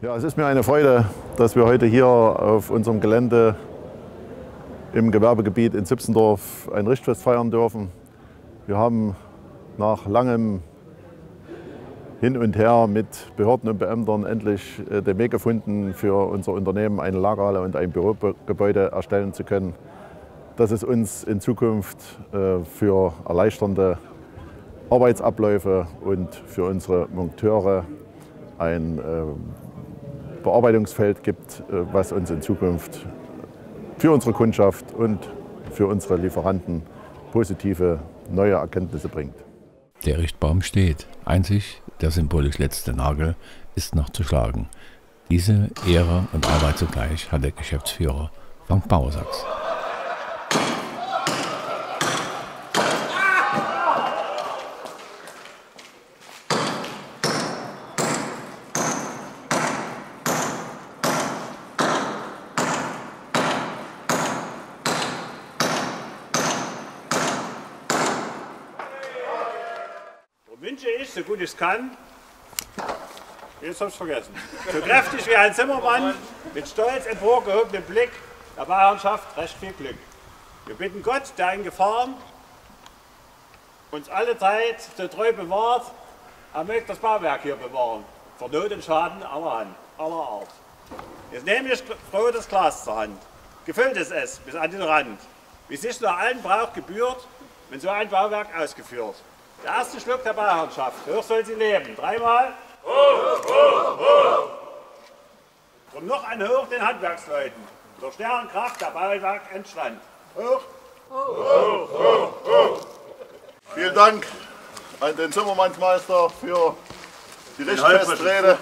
Ja, es ist mir eine Freude, dass wir heute hier auf unserem Gelände im Gewerbegebiet in Zipsendorf ein Richtfest feiern dürfen. Wir haben nach langem Hin und Her mit Behörden und Beamtern endlich den Weg gefunden, für unser Unternehmen eine Lagerhalle und ein Bürogebäude erstellen zu können, dass es uns in Zukunft für erleichternde Arbeitsabläufe und für unsere Monteure ein Bearbeitungsfeld gibt, was uns in Zukunft für unsere Kundschaft und für unsere Lieferanten positive neue Erkenntnisse bringt. Der Richtbaum steht. Einzig der symbolisch letzte Nagel ist noch zu schlagen. Diese Ehre und Arbeit zugleich hat der Geschäftsführer Frank Bauersachs. Wünsche ich, so gut ich es kann, jetzt habe ich es vergessen, so kräftig wie ein Zimmermann, mit stolz emporgehobenem Blick der Bauernschaft recht viel Glück. Wir bitten Gott, der in Gefahren uns alle Zeit so treu bewahrt, er möge das Bauwerk hier bewahren, vor Not und Schaden aller Art. Jetzt nehme ich froh das Glas zur Hand, gefüllt ist es bis an den Rand, wie sich nur allen Brauch gebührt, wenn so ein Bauwerk ausgeführt. Der erste Schluck der Bauernschaft, hoch soll sie leben. Dreimal. Hoch, hoch, hoch. Und noch ein Hoch den Handwerksleuten. Durch deren Kraft der Bauwerk entstand. Hoch, hoch, hoch, hoch. Vielen Dank an den Zimmermannsmeister für die Richtfestrede.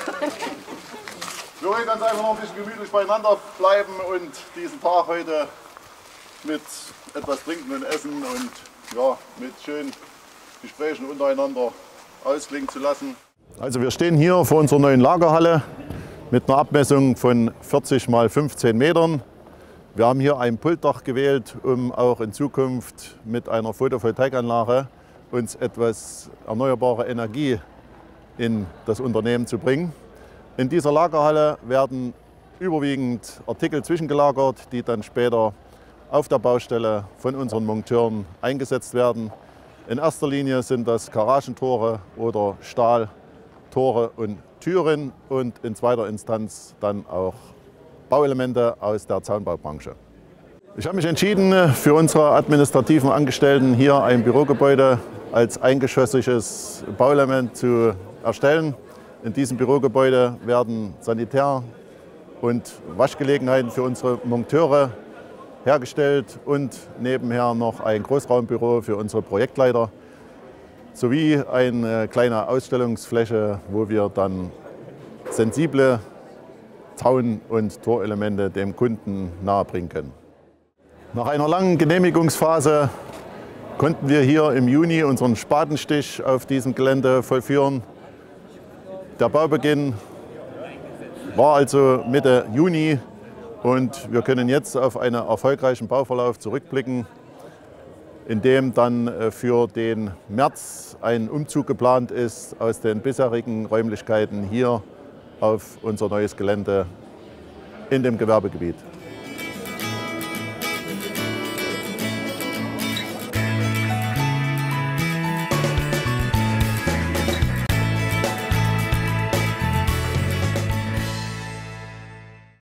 Wir wollen ganz einfach noch ein bisschen gemütlich beieinander bleiben und diesen Tag heute mit etwas Trinken und Essen und ja, mit schönen Gesprächen untereinander ausklingen zu lassen. Also wir stehen hier vor unserer neuen Lagerhalle mit einer Abmessung von 40 mal 15 Metern. Wir haben hier ein Pultdach gewählt, um auch in Zukunft mit einer Photovoltaikanlage uns etwas erneuerbare Energie in das Unternehmen zu bringen. In dieser Lagerhalle werden überwiegend Artikel zwischengelagert, die dann später auf der Baustelle von unseren Monteuren eingesetzt werden. In erster Linie sind das Garagentore oder Stahltore und Türen und in zweiter Instanz dann auch Bauelemente aus der Zaunbaubranche. Ich habe mich entschieden, für unsere administrativen Angestellten hier ein Bürogebäude als eingeschossiges Bauelement zu erstellen. In diesem Bürogebäude werden Sanitär- und Waschgelegenheiten für unsere Monteure hergestellt und nebenher noch ein Großraumbüro für unsere Projektleiter sowie eine kleine Ausstellungsfläche, wo wir dann sensible Zaun- und Torelemente dem Kunden nahebringen können. Nach einer langen Genehmigungsphase konnten wir hier im Juni unseren Spatenstich auf diesem Gelände vollführen. Der Baubeginn war also Mitte Juni. Und wir können jetzt auf einen erfolgreichen Bauverlauf zurückblicken, in dem dann für den März ein Umzug geplant ist aus den bisherigen Räumlichkeiten hier auf unser neues Gelände in dem Gewerbegebiet.